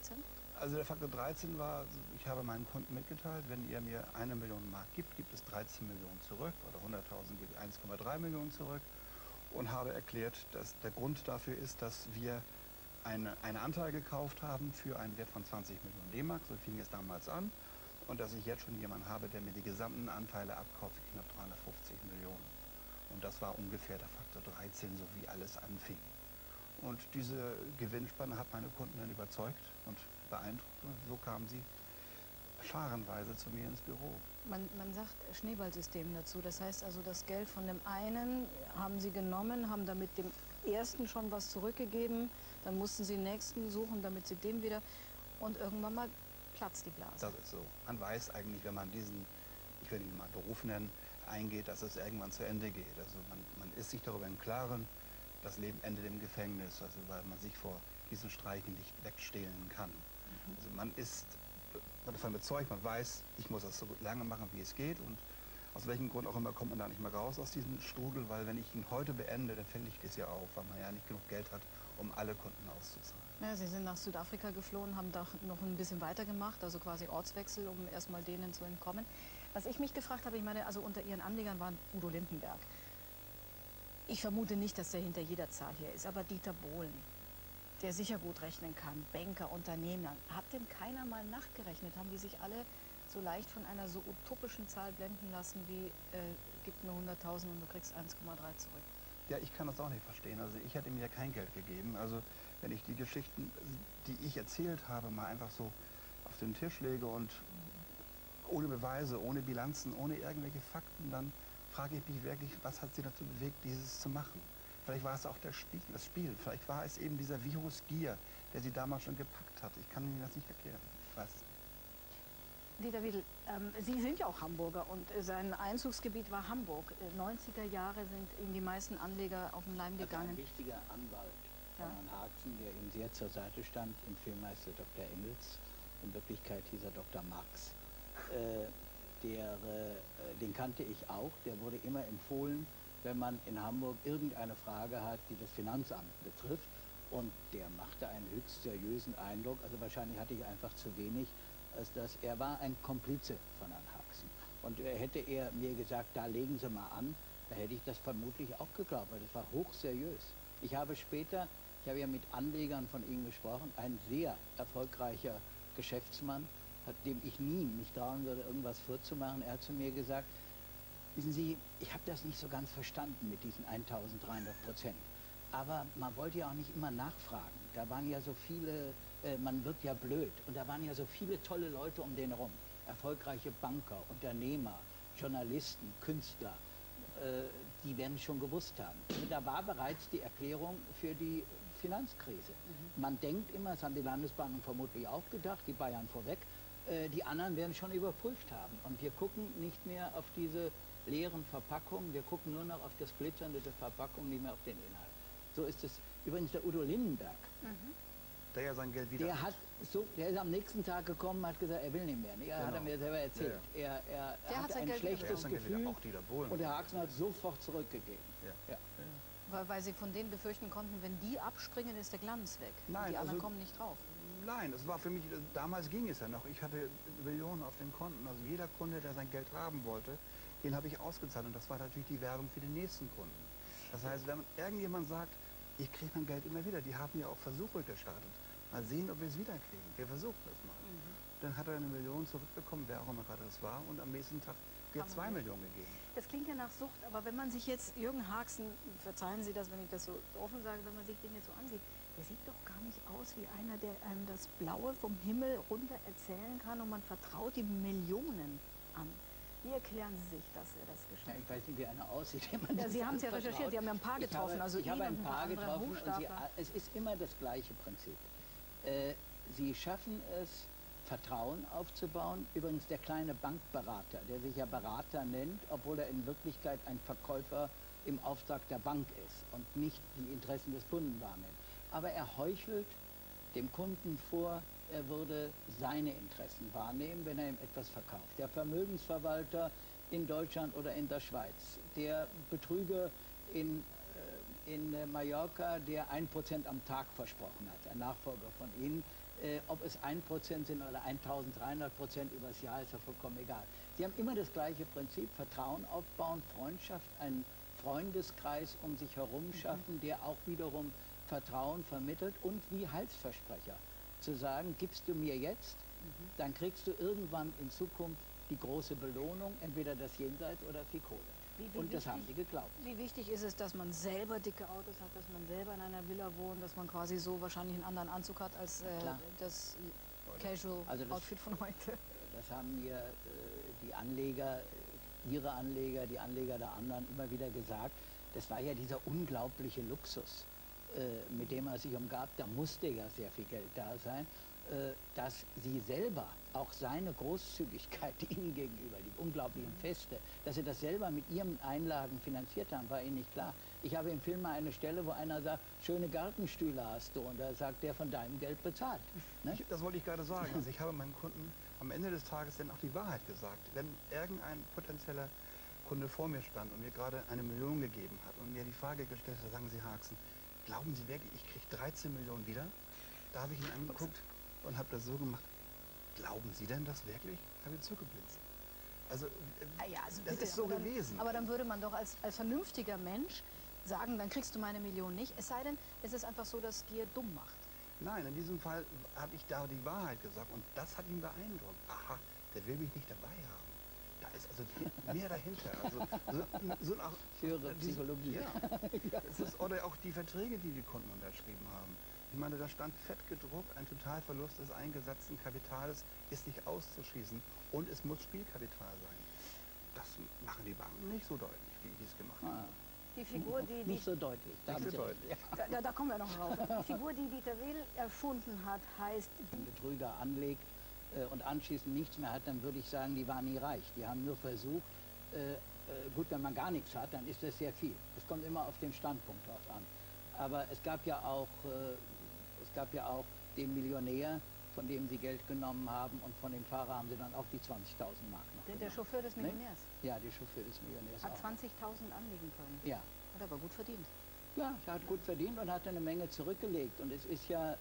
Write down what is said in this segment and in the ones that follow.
13? Also der Faktor 13 war, ich habe meinen Kunden mitgeteilt, wenn ihr mir 1 Million Mark gibt, gibt es 13 Millionen zurück oder 100.000 gibt 1,3 Millionen zurück und habe erklärt, dass der Grund dafür ist, dass wir einen Anteil gekauft haben für einen Wert von 20 Millionen D-Mark, so fing es damals an, und dass ich jetzt schon jemanden habe, der mir die gesamten Anteile abkauft für knapp 350 Millionen. Und das war ungefähr der Faktor 13, so wie alles anfing. Und diese Gewinnspanne hat meine Kunden dann überzeugt und beeindruckt. Und so kamen sie scharenweise zu mir ins Büro. Man sagt Schneeballsystem dazu. Das heißt also, das Geld von dem einen haben Sie genommen, haben damit dem ersten schon was zurückgegeben. Dann mussten Sie den nächsten suchen, damit Sie dem wieder... Und irgendwann mal platzt die Blase. Das ist so. Man weiß eigentlich, wenn man diesen, ich will ihn mal Beruf nennen, eingeht, dass es irgendwann zu Ende geht. Also man ist sich darüber im Klaren, das Leben endet im Gefängnis, also weil man sich vor diesen Streichen nicht wegstehlen kann. Also man ist davon überzeugt, man weiß, ich muss das so lange machen, wie es geht, und aus welchem Grund auch immer kommt man da nicht mehr raus aus diesem Strudel, weil wenn ich ihn heute beende, dann fällt ich das ja auf, weil man ja nicht genug Geld hat, um alle Kunden auszuzahlen. Ja, Sie sind nach Südafrika geflohen, haben da noch ein bisschen weitergemacht, also quasi Ortswechsel, um erstmal denen zu entkommen. Was ich mich gefragt habe, ich meine, also unter Ihren Anlegern war Udo Lindenberg. Ich vermute nicht, dass der hinter jeder Zahl hier ist, aber Dieter Bohlen, der sicher gut rechnen kann, Banker, Unternehmer, hat denn keiner mal nachgerechnet? Haben die sich alle so leicht von einer so utopischen Zahl blenden lassen wie, gib mir 100.000 und du kriegst 1,3 zurück? Ja, ich kann das auch nicht verstehen. Also ich hätte ihm ja kein Geld gegeben. Also wenn ich die Geschichten, die ich erzählt habe, mal einfach so auf den Tisch lege und ohne Beweise, ohne Bilanzen, ohne irgendwelche Fakten, dann frage ich mich wirklich, was hat sie dazu bewegt, dieses zu machen? Vielleicht war es auch das Spiel. Vielleicht war es eben dieser Virus Gier, der sie damals schon gepackt hat. Ich kann Ihnen das nicht erklären. Ich weiß es nicht. Dieter Wedel, Sie sind ja auch Hamburger und sein Einzugsgebiet war Hamburg. 90er Jahre sind ihm die meisten Anleger auf den Leim gegangen. Also ein wichtiger Anwalt von Herrn Haxen, der ihm sehr zur Seite stand, im Film heißt er Dr. Engels, in Wirklichkeit hieß er Dr. Marx. Den kannte ich auch, der wurde immer empfohlen, wenn man in Hamburg irgendeine Frage hat, die das Finanzamt betrifft. Und der machte einen höchst seriösen Eindruck, also wahrscheinlich hatte ich einfach zu wenig, als dass er war ein Komplize von Herrn Haxen. Und hätte er mir gesagt, da legen Sie mal an, da hätte ich das vermutlich auch geglaubt, weil das war hochseriös. Ich habe später, ich habe ja mit Anlegern von Ihnen gesprochen, ein sehr erfolgreicher Geschäftsmann, dem ich nie mich trauen würde, irgendwas vorzumachen. Er hat zu mir gesagt, wissen Sie, ich habe das nicht so ganz verstanden mit diesen 1.300%. Aber man wollte ja auch nicht immer nachfragen. Da waren ja so viele, man wird ja blöd. Und da waren ja so viele tolle Leute um den herum. Erfolgreiche Banker, Unternehmer, Journalisten, Künstler, die werden schon gewusst haben. Und da war bereits die Erklärung für die Finanzkrise. Man denkt immer, das haben die Landesbanken vermutlich auch gedacht, die Bayern vorweg, die anderen werden schon überprüft haben. Und wir gucken nicht mehr auf diese leeren Verpackungen, wir gucken nur noch auf das Glitzernde der Verpackung, nicht mehr auf den Inhalt. So ist es. Übrigens der Udo Lindenberg, Der ja sein Geld wieder der ist am nächsten Tag gekommen, hat gesagt, er will nicht mehr. Ne? Hat er mir selber erzählt. Ja, Er Der hat hatte sein ein Geld schlechtes wieder. Gefühl Auch Dieter Bohlen. und der Haxen hat sofort zurückgegeben. Ja. Weil Sie von denen befürchten konnten, wenn die abspringen, ist der Glanz weg. Nein, und die anderen also- kommen nicht drauf. Nein, es war für mich, damals ging es ja noch. Ich hatte Millionen auf den Konten. Also jeder Kunde, der sein Geld haben wollte, den habe ich ausgezahlt. Und das war natürlich die Werbung für den nächsten Kunden. Das heißt, wenn irgendjemand sagt, ich kriege mein Geld immer wieder, die haben ja auch Versuche gestartet. Mal sehen, ob wir es wieder kriegen. Wir versuchen das mal. Dann hat er 1 Million zurückbekommen, wer auch immer gerade das war. Und am nächsten Tag wird 2 Millionen gegeben. Das klingt ja nach Sucht, aber wenn man sich jetzt Jürgen Haxen, verzeihen Sie das, wenn ich das so offen sage, wenn man sich den jetzt so ansieht, der sieht doch gar nicht aus wie einer, der einem das Blaue vom Himmel runter erzählen kann und man vertraut ihm Millionen an. Wie erklären Sie sich, dass er das geschafft Ja, hat? ich weiß nicht, wie einer aussieht. Ja, Sie haben es ja recherchiert, Sie haben ja ein paar getroffen, Ich habe ein paar andere getroffen und Hochstapler. es ist immer das gleiche Prinzip. Sie schaffen es, Vertrauen aufzubauen. Übrigens der kleine Bankberater, der sich ja Berater nennt, obwohl er in Wirklichkeit ein Verkäufer im Auftrag der Bank ist und nicht die Interessen des Kunden wahrnimmt. Aber er heuchelt dem Kunden vor, er würde seine Interessen wahrnehmen, wenn er ihm etwas verkauft. Der Vermögensverwalter in Deutschland oder in der Schweiz, der Betrüger in Mallorca, der 1% am Tag versprochen hat, ein Nachfolger von Ihnen, Ob es 1% sind oder 1300% übers Jahr, ist ja vollkommen egal. Sie haben immer das gleiche Prinzip, Vertrauen aufbauen, Freundschaft, einen Freundeskreis um sich herum schaffen, der auch wiederum Vertrauen vermittelt und wie Heilsversprecher. Zu sagen, gibst du mir jetzt, dann kriegst du irgendwann in Zukunft die große Belohnung, entweder das Jenseits oder viel Kohle. Und das haben sie geglaubt. Wie wichtig ist es, dass man selber dicke Autos hat, dass man selber in einer Villa wohnt, dass man quasi so wahrscheinlich einen anderen Anzug hat als das Casual-Outfit von heute? Das haben mir die Anleger, ihre Anleger, die Anleger der anderen immer wieder gesagt. Das war ja dieser unglaubliche Luxus, mit dem er sich umgab. Da musste ja sehr viel Geld da sein, dass sie selber, auch seine Großzügigkeit ihnen gegenüber, die unglaublichen Feste, dass sie das selber mit ihren Einlagen finanziert haben, war ihnen nicht klar. Ich habe im Film mal eine Stelle, wo einer sagt, schöne Gartenstühle hast du, und da sagt der, von deinem Geld bezahlt. Ne? Das wollte ich gerade sagen. Also ich habe meinen Kunden am Ende des Tages dann auch die Wahrheit gesagt. Wenn irgendein potenzieller Kunde vor mir stand und mir gerade 1 Million gegeben hat und mir die Frage gestellt hat, sagen Sie, Haxen, glauben Sie wirklich, ich kriege 13 Millionen wieder? Da habe ich ihn angeguckt und habe das so gemacht, glauben Sie denn das wirklich? Habe ich zugeblinzt. Also, Ja, also das bitte, ist so gewesen. Aber dann würde man doch als vernünftiger Mensch sagen, dann kriegst du meine Million nicht. Es sei denn, es ist einfach so, dass Gier dumm macht. Nein, in diesem Fall habe ich da die Wahrheit gesagt und das hat ihn beeindruckt. Aha, der will mich nicht dabei haben. Da ist also mehr dahinter. Also, auch, höhere Psychologie. Ja, es ist, oder auch die Verträge, die die Kunden unterschrieben haben. Ich meine, da stand fett gedruckt, ein Totalverlust des eingesetzten Kapitals ist nicht auszuschließen und es muss Spielkapital sein. Das machen die Banken nicht so deutlich, wie ich es gemacht habe. Die Figur, die... Nicht so deutlich. Nicht so deutlich. Da kommen wir noch drauf. Die Figur, die Dieter Will erfunden hat, heißt... Wenn ein Betrüger anlegt und anschließend nichts mehr hat, dann würde ich sagen, die waren nie reich. Die haben nur versucht, gut, wenn man gar nichts hat, dann ist das sehr viel. Es kommt immer auf den Standpunkt drauf an. Aber es gab ja auch den Millionär, von dem sie Geld genommen haben, und von dem Fahrer haben sie dann auch die 20.000 Mark noch Der genommen. Chauffeur des Millionärs. Ne? Ja, der Chauffeur des Millionärs Hat auch. 20.000 anlegen können. Ja. Hat aber gut verdient. Ja, er hat gut verdient und hat eine Menge zurückgelegt. Und es ist ja,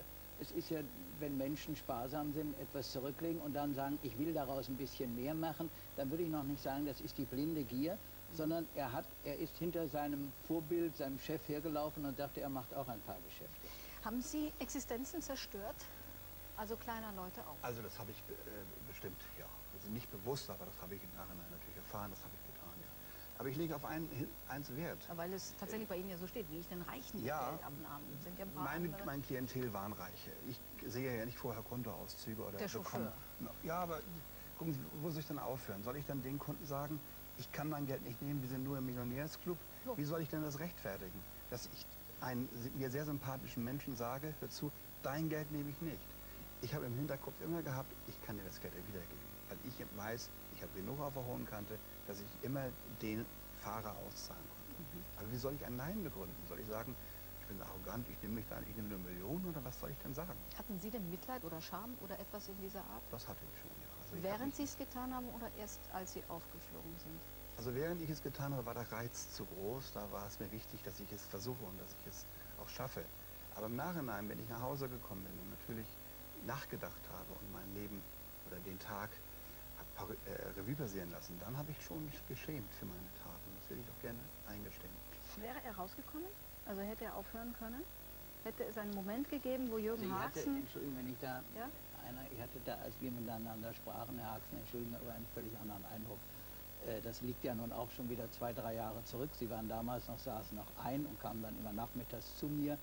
wenn Menschen sparsam sind, etwas zurücklegen und dann sagen, ich will daraus ein bisschen mehr machen, dann würde ich noch nicht sagen, das ist die blinde Gier, sondern er ist hinter seinem Vorbild, seinem Chef hergelaufen und dachte, er macht auch ein paar Geschäfte. Haben Sie Existenzen zerstört? Also kleiner Leute auch? Also das habe ich bestimmt, ja. Also nicht bewusst, aber das habe ich im Nachhinein natürlich erfahren, das habe ich getan, ja. Aber ich lege auf eins Wert. Weil es tatsächlich bei Ihnen ja so steht, wie ich den Reichen Ja, Geld abnahmen. Sind ja ein paar andere. mein Klientel waren Reiche. Ich sehe ja nicht vorher Kontoauszüge oder Der Chauffeur. Ja, aber gucken Sie, wo soll ich dann aufhören? Soll ich dann den Kunden sagen, ich kann mein Geld nicht nehmen, wir sind nur im Millionärsclub? So. Wie soll ich denn das rechtfertigen? Dass ich einen mir sehr sympathischen Menschen sage, hör zu, dein Geld nehme ich nicht. Ich habe im Hinterkopf immer gehabt, ich kann dir das Geld ja wiedergeben. Weil ich weiß, ich habe genug auf der hohen Kante, dass ich immer den Fahrer auszahlen konnte. Aber wie soll ich ein Nein begründen? Soll ich sagen, ich bin arrogant, ich nehme eine Million, oder was soll ich denn sagen? Hatten Sie denn Mitleid oder Scham oder etwas in dieser Art? Das hatte ich schon, ja. Also ich Während Sie es getan haben oder erst als Sie aufgeflogen sind? Also während ich es getan habe, war der Reiz zu groß. Da war es mir wichtig, dass ich es versuche und dass ich es auch schaffe. Aber im Nachhinein, wenn ich nach Hause gekommen bin und natürlich nachgedacht habe und mein Leben oder den Tag Revue passieren lassen, dann habe ich schon mich geschämt für meine Taten. Das will ich auch gerne eingestehen. Wäre er rausgekommen? Also hätte er aufhören können? Hätte es einen Moment gegeben, wo Jürgen Haxen... Entschuldigung, wenn ich da... Ja? Ich hatte da, als wir miteinander sprachen, Herr Haxen, entschuldigen, aber einen völlig anderen Eindruck. Das liegt ja nun auch schon wieder 2, 3 Jahre zurück. Sie waren damals noch, saßen noch ein und kamen dann immer nachmittags zu mir.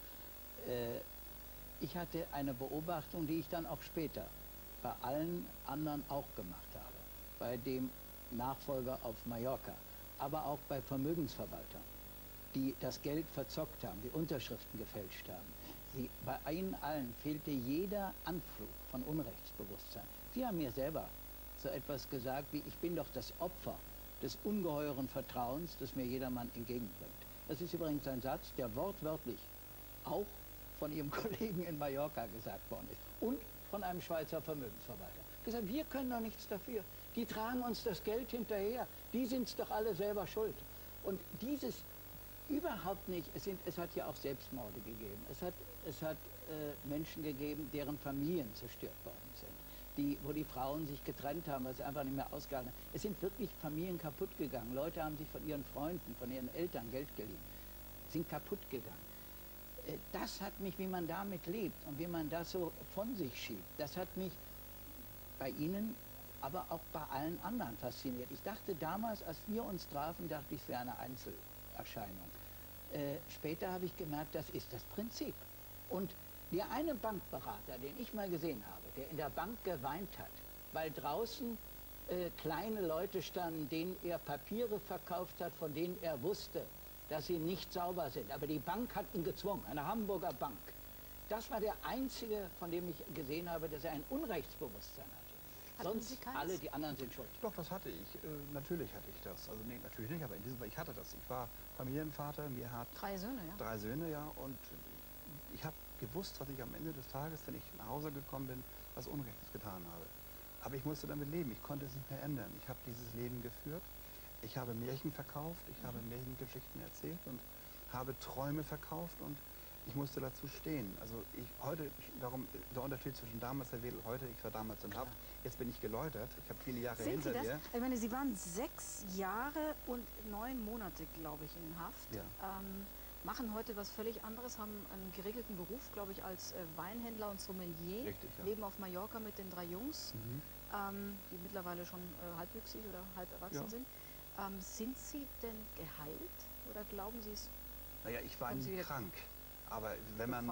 Ich hatte eine Beobachtung, die ich dann auch später bei allen anderen auch gemacht habe. Bei dem Nachfolger auf Mallorca, aber auch bei Vermögensverwaltern, die das Geld verzockt haben, die Unterschriften gefälscht haben. Bei ihnen allen fehlte jeder Anflug von Unrechtsbewusstsein. Sie haben mir selber so etwas gesagt wie, ich bin doch das Opfer des ungeheuren Vertrauens, das mir jedermann entgegenbringt. Das ist übrigens ein Satz, der wortwörtlich auch von Ihrem Kollegen in Mallorca gesagt worden ist und von einem Schweizer Vermögensverwalter. Gesagt, wir können doch nichts dafür. Die tragen uns das Geld hinterher. Die sind es doch alle selber schuld. Und dieses Überhaupt nicht. Es hat ja auch Selbstmorde gegeben. Es hat Menschen gegeben, deren Familien zerstört worden sind. Wo die Frauen sich getrennt haben, weil sie einfach nicht mehr ausgehalten haben. Es sind wirklich Familien kaputt gegangen. Leute haben sich von ihren Freunden, von ihren Eltern Geld geliehen. Sind kaputt gegangen. Das hat mich, wie man damit lebt und wie man das so von sich schiebt, das hat mich bei Ihnen, aber auch bei allen anderen fasziniert. Ich dachte damals, als wir uns trafen, dachte ich, es wäre eine Einzelerscheinung. Später habe ich gemerkt, das ist das Prinzip. Und der eine Bankberater, den ich mal gesehen habe, der in der Bank geweint hat, weil draußen kleine Leute standen, denen er Papiere verkauft hat, von denen er wusste, dass sie nicht sauber sind. Aber die Bank hat ihn gezwungen, eine Hamburger Bank. Das war der einzige, von dem ich gesehen habe, dass er ein Unrechtsbewusstsein hatte. Sonst alle die anderen sind schuld. Doch, das hatte ich. Natürlich hatte ich das. Also nee, natürlich nicht, aber in diesem Fall, ich hatte das. Ich war Familienvater, mir hat... 3 Söhne, ja? 3 Söhne, ja. Und ich habe gewusst, was ich am Ende des Tages, wenn ich nach Hause gekommen bin, was Unrechtes getan habe. Aber ich musste damit leben. Ich konnte es nicht mehr ändern. Ich habe dieses Leben geführt. Ich habe Märchen verkauft. Ich habe Märchengeschichten erzählt und habe Träume verkauft und ich musste dazu stehen. Also darum der Unterschied zwischen damals der Wedel und heute, ich war damals in Haft, jetzt bin ich geläutert, ich habe viele Jahre hinter mir. Ich meine, Sie waren 6 Jahre und 9 Monate, glaube ich, in Haft. Ja. Machen heute was völlig anderes, haben einen geregelten Beruf, glaube ich, als Weinhändler und Sommelier. Richtig, ja. Leben auf Mallorca mit den 3 Jungs, die mittlerweile schon halbwüchsig oder halb erwachsen sind. Sind Sie denn geheilt oder glauben Sie es? Naja, ich war nie krank. Aber wenn man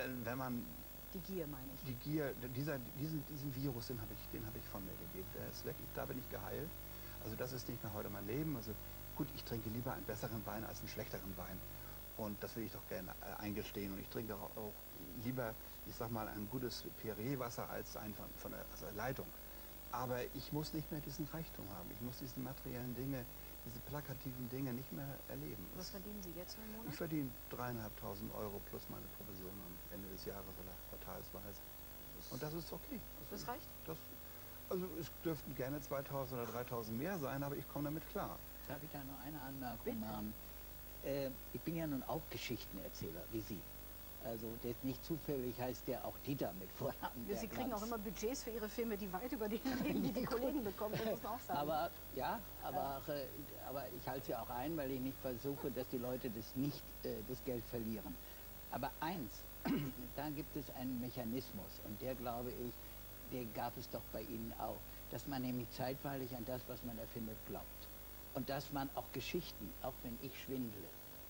die Gier, meine ich. Die Gier, diesen Virus, den hab ich von mir gegeben. Der ist weg, da bin ich geheilt. Also das ist nicht mehr heute mein Leben. Also gut, ich trinke lieber einen besseren Wein als einen schlechteren Wein. Und das will ich doch gerne eingestehen. Und ich trinke auch lieber, ich sag mal, ein gutes Perrier-Wasser als ein von der Leitung. Aber ich muss nicht mehr diesen Reichtum haben. Ich muss diese materiellen Dinge, diese plakativen Dinge nicht mehr erleben. Was verdienen Sie jetzt im Monat? Ich verdiene 3.500 € plus meine Provision am Ende des Jahres oder quartalsweise. Und das ist okay. Das reicht? Also es dürften gerne 2.000 oder 3.000 mehr sein, aber ich komme damit klar. Darf ich da noch eine Anmerkung machen? Ich bin ja nun auch Geschichtenerzähler, wie Sie. Also das nicht zufällig heißt der auch Dieter mit Vornamen. Sie kriegen auch immer Budgets für Ihre Filme, die weit über die liegen, die die Kollegen bekommen, das muss man auch sagen. Aber ja, aber ich halte es ja auch ein, weil ich nicht versuche, dass die Leute das Geld verlieren. Aber eins, da gibt es einen Mechanismus und der, glaube ich, der gab es doch bei Ihnen auch, dass man nämlich zeitweilig an das, was man erfindet, glaubt. Und dass man auch Geschichten, auch wenn ich schwindle,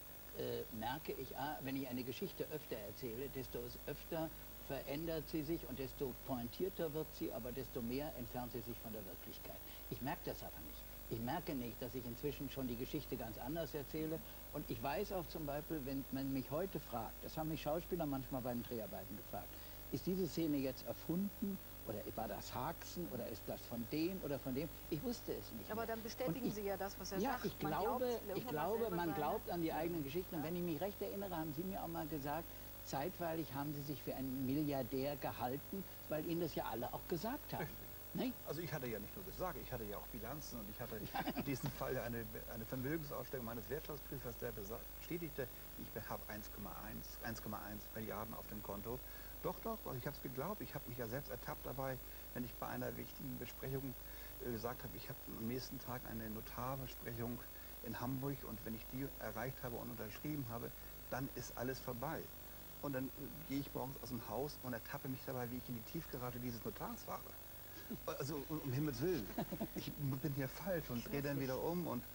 merke ich, wenn ich eine Geschichte öfter erzähle, desto öfter verändert sie sich und desto pointierter wird sie, aber desto mehr entfernt sie sich von der Wirklichkeit. Ich merke das aber nicht. Ich merke nicht, dass ich inzwischen schon die Geschichte ganz anders erzähle. Und ich weiß auch zum Beispiel, wenn man mich heute fragt, das haben mich Schauspieler manchmal bei den Dreharbeiten gefragt, ist diese Szene jetzt erfunden oder war das Haxen oder ist das von dem oder von dem? Ich wusste es nicht. Aber dann bestätigen Sie ja das, was er sagt. Ja, ich glaube, man glaubt an die eigenen Geschichten. Und wenn ich mich recht erinnere, haben Sie mir auch mal gesagt, zeitweilig haben Sie sich für einen Milliardär gehalten, weil Ihnen das ja alle auch gesagt haben. Nee? Also ich hatte ja nicht nur gesagt, ich hatte ja auch Bilanzen und ich hatte in diesem Fall eine Vermögensausstellung meines Wirtschaftsprüfers, der bestätigte, ich habe 1,1 Milliarden auf dem Konto. Doch, also ich habe es geglaubt, ich habe mich ja selbst ertappt dabei, wenn ich bei einer wichtigen Besprechung gesagt habe, ich habe am nächsten Tag eine Notarbesprechung in Hamburg und wenn ich die erreicht habe und unterschrieben habe, dann ist alles vorbei. Und dann gehe ich morgens aus dem Haus und ertappe mich dabei, wie ich in die Tiefgarage dieses Notars fahre. Also um Himmels Willen, ich bin hier falsch und drehe dann wieder um und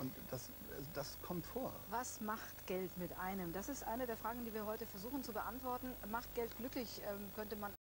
das kommt vor. Was macht Geld mit einem? Das ist eine der Fragen, die wir heute versuchen zu beantworten. Macht Geld glücklich, könnte man